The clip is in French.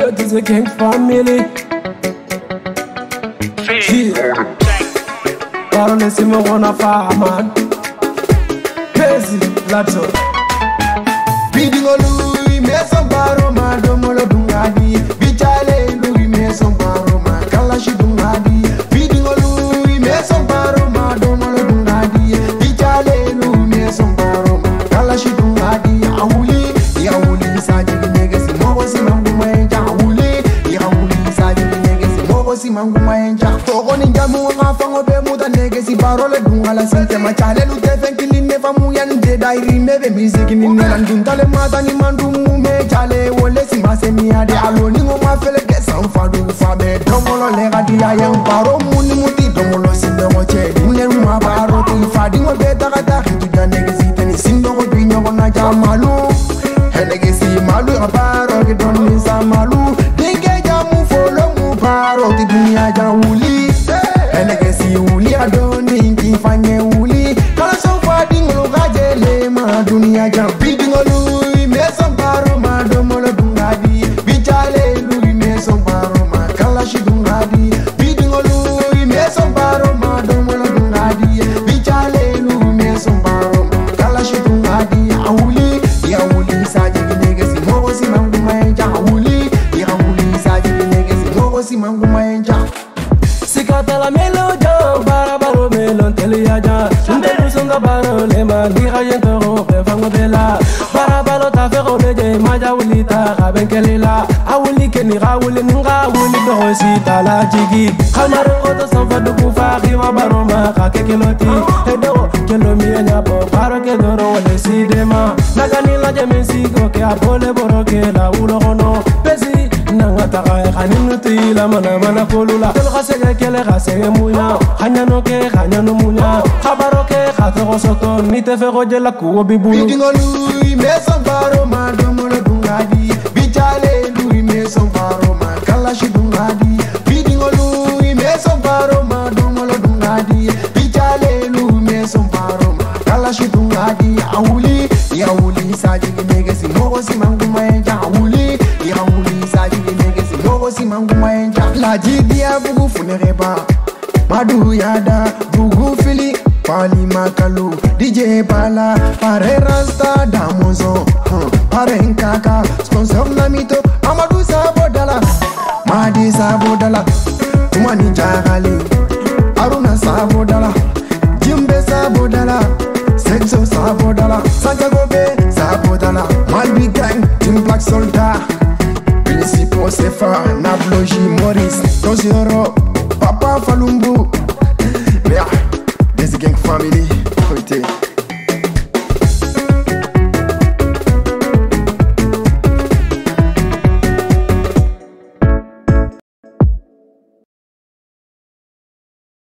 Yo, this is a king family. Parole si mo gonna man. Crazy, lato. Dingolou, me son baro ma domolo dungadi. Bichale lui me son baro ma kalashi dungadi. Dingolou, me son baro ma domolo dungadi. Bichale lui me son baro ma kalashi dungadi. Yauli saji nege si mogo si mangu maenja. Yauli saji nege si mogo si mangu maenja. Togo ninja mu ngafango be muda nege si parole dungala sente machale lu defenkili nefa mu yande dairi mebe music ni nelandun tale mata ni mandu mu me chale wole si masemi ade aloni ngo mafele ke sanfadu fabe domolo le gadia yang paro muni muti domolo sindo moche mune ma paro tu fadi ngo beta kata kitu nege si teni sindo ngo binyo na jamalu henege si malu aparo ke doni sa malu dinge jamu folo mu paro ti dunia jauli henege si uli adoni kifanye uli kala so fadi ngo gajele ma dunia jam Dingolou me son baro ma domolo dungadi bichale lui me son baro ma kalashi dungadi Dingolou me son baro ma domolo dungadi bichale lui me son baro ma kalashi dungadi yauli saji nege si mogo si mangu maenja yauli saji nege si mogo si mangu maenja Sikata la melodia barabaro melon teliaja Sunderu songa baro lema dira yentoro befango bela barabalo ta fero beje maja ulita gabenkelela awuli keni gawuli ninga wuli dosi tala jigi kamaro oto sanfa du kufari wa baroma kakekeloti edo kelo mienya bo baro ke doro wale sidema nagani la jemensi ko ke abole boroke la ulogono pesi nanga taka kaninu tila mana kolula telo kasege kele kasege munya hanyano ke hanyano munya kabaro ke khatego soto ni te fego jela kuwo bibulu Dingolou me son baro ma domolo dungadi bichale lui me son baro ma kalashi dungadi Dingolou me son baro ma domolo dungadi bichale lui me son baro ma kalashi dungadi yauli saji nege si mogo si mangu maenja yauli saji nege si mogo si mangu maenja la jidia bugu funereba madu yada bugu fili Pali makalu DJ Bala pare rasta damozo pare nkaka sponsor namito Amadou Sabodala Madi Sabodala Tumani Jagali Aruna Sabodala Jimbe Sabodala Sexo Sabodala Santiago Bay Sabodala Malbi Gang Team Black Soldat Principal Sefa Nabloji Maurice Tosioro Papa Falumbu